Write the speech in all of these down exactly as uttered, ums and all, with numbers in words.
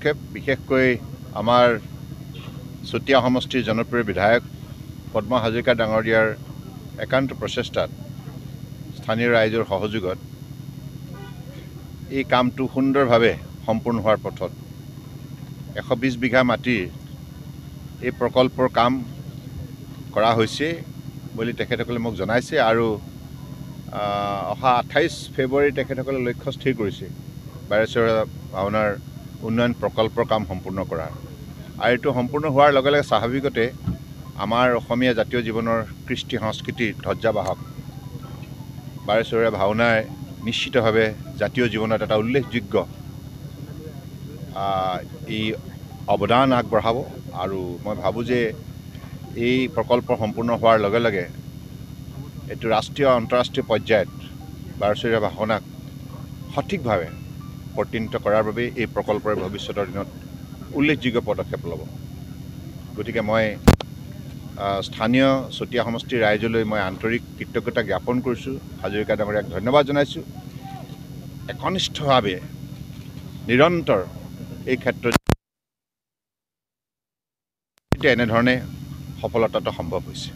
পদক্ষেপ বিশেষকৈ আমাৰ চতিয়া সমষ্টিৰ জনপ্ৰিয় বিধায়ক পদ্মা হাজৰিকা ডাঙৰীয়াৰ একান্ত প্ৰচেষ্টাত স্থানীয় ৰাইজৰ সহযোগত এই কামটো সুন্দৰভাৱে সম্পূৰ্ণ হোৱাৰ পথত এশ বিশ বিঘা মাটিৰ এই প্ৰকল্পৰ কাম কৰা হৈছে বুলি তেখেতসকলে মোক জনাইছে আৰু অহা আঠাইছ ফেব্ৰুৱাৰী তেখেতসকলে লক্ষ্য স্থিৰ কৰিছে বাৰেচৰীয়া ভাওনাৰ উন্নয়ন প্ৰকল্পৰ কাম সম্পূৰ্ণ কৰাৰ আৰু এইটো সম্পূৰ্ণ হোৱাৰ লগে লগে স্বাভাৱিকতে আমাৰ অসমীয়া জাতীয় জীৱনৰ কৃষ্টি সংস্কৃতিৰ ধ্বজাবাহক বাৰেচৰীয়া ভাওনাই নিশ্চিতভাৱে জাতীয় জীৱনত এটা উল্লেখযোগ্য ই অৱদান আগবঢ়াব আৰু মই ভাবোঁ যে এই প্ৰকল্প সম্পূৰ্ণ হোৱাৰ লগে লগে এইটো ৰাষ্ট্ৰীয় আন্তঃৰাষ্ট্ৰীয় পৰ্যায়ত বাৰেচৰীয়া ভাওনাক সঠিকভাৱে প্ৰতিনিধিত্ব কৰাৰ বাবে এই প্ৰকল্পৰ ভৱিষ্যতৰ দিনত উল্লেখযোগ্য পদক্ষেপ ল'ব। গতিকে মই স্থানীয় চতিয়া সমষ্টিৰ ৰাইজলৈ মই আন্তৰিক কৃতজ্ঞতা জ্ঞাপন কৰিছোঁ, হাজৰিকা ডাঙৰীয়াক ধন্যবাদ জনাইছোঁ। একনিষ্ঠভাৱে নিৰন্তৰ এই ক্ষেত্ৰত এতিয়া এনেধৰণে সফলতাটো সম্ভৱ হৈছে।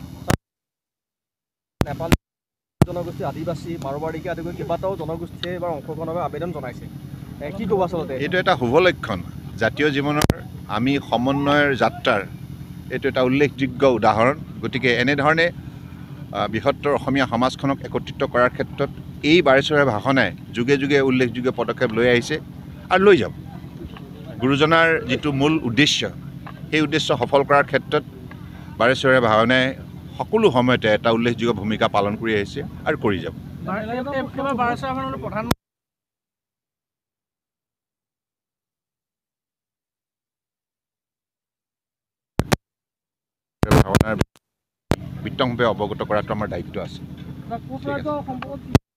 নেপাল জনগোষ্ঠী, আদিবাসী, মাৰোৱাৰীকে আদি কৰি কেইবাটাও জনগোষ্ঠীয়ে এইবাৰ অংশগ্ৰহণৰ বাবে আবেদন জনাইছে, কি ক'ব আচলতে? এইটো এটা শুভ লক্ষণ। জাতীয় জীৱনৰ আমি সমন্বয়ৰ যাত্ৰাৰ এইটো এটা উল্লেখযোগ্য উদাহৰণ। গতিকে এনেধৰণে বৃহত্তৰ অসমীয়া সমাজখনক একত্ৰিত কৰাৰ ক্ষেত্ৰত এই বাৰেচৰীয়া ভাষণাই যুগে যুগে উল্লেখযোগ্য পদক্ষেপ লৈ আহিছে আৰু লৈ যাব। গুৰুজনাৰ যিটো মূল উদ্দেশ্য, সেই উদ্দেশ্য সফল কৰাৰ ক্ষেত্ৰত বাৰেচৰীয়া ভাওনাই সকলো সময়তে এটা উল্লেখযোগ্য ভূমিকা পালন কৰি আহিছে আৰু কৰি যাব। ভাওনাৰ বিতংভাৱে অৱগত কৰাটো আমাৰ দায়িত্ব আছে।